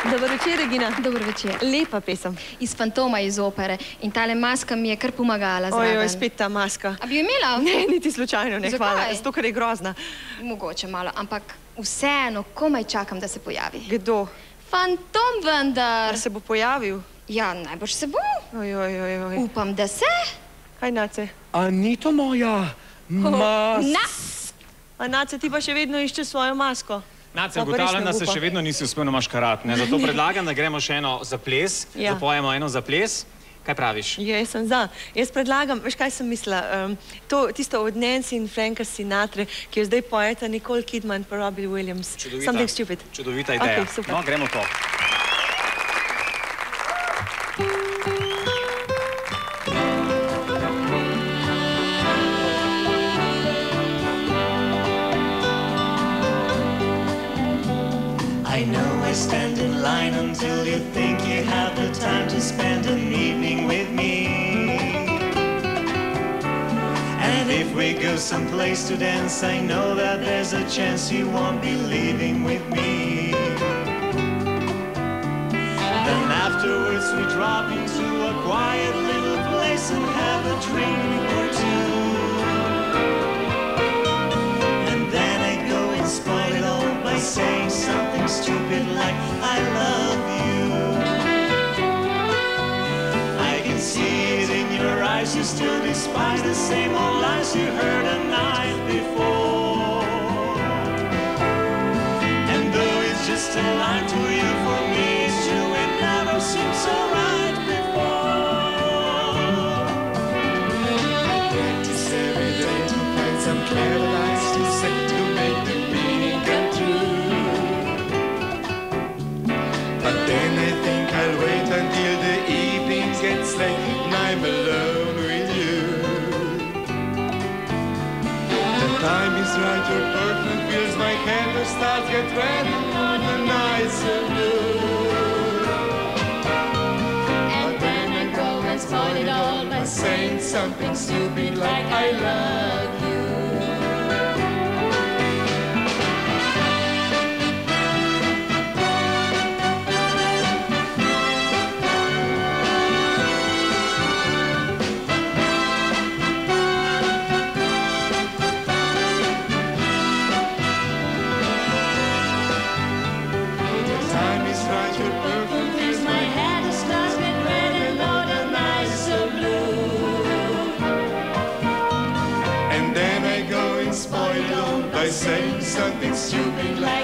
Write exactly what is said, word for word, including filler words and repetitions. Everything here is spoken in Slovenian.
Dober večer, Regina. Dober večer. Lepa pesem. Iz Fantoma iz opere. In tale maska mi je kar pomagala zraven. Ojoj, spet ta maska. A bi jo imela? Ne, niti slučajno ne, hvala. Zato, ker je grozna. Mogoče malo, ampak vseeno, komaj čakam, da se pojavi. Kdo? Fantom vendar. A se bo pojavil? Ja, najbrž se bo. Ojoj, ojoj. Upam, da se. Kaj, Nace? A ni to moja maska? Na! A Nace, ti pa še vedno iščeš svojo masko? Nace, ugotavljam, da se še vedno nisi uspel na maškarat, ne? Zato predlagam, da gremo še eno za ples, zapojemo eno za ples. Kaj praviš? Ja, jaz sem za. Jaz predlagam, veš, kaj sem mislila? Tisto od Nancy in Franka Sinatre, ki jo zdaj pojeta Nicole Kidman pa Robbie Williams. Something Stupid. Čudovita ideja. No, gremo to. I know I stand in line until you think you have the time to spend an evening with me. And if we go someplace to dance, I know that there's a chance you won't be leaving with me. Then afterwards we drop into a quiet little place and have a drink or two. And then I go and spoil it all by saying something stupid like I love you. I can see it in your eyes, you still despise the same old lies you heard the night before. And though it's just a line to you, for me it's true, it never seemed so right before. I practice every day to find some clever lies to say to make the meaning come true. But then I think I'll wait until the evening gets late and I'm alone with you. The time is right, your perfume fills my candle, stars get ready for the night so blue. And then I go and spoil it all by saying something stupid like I love you. By saying something stupid like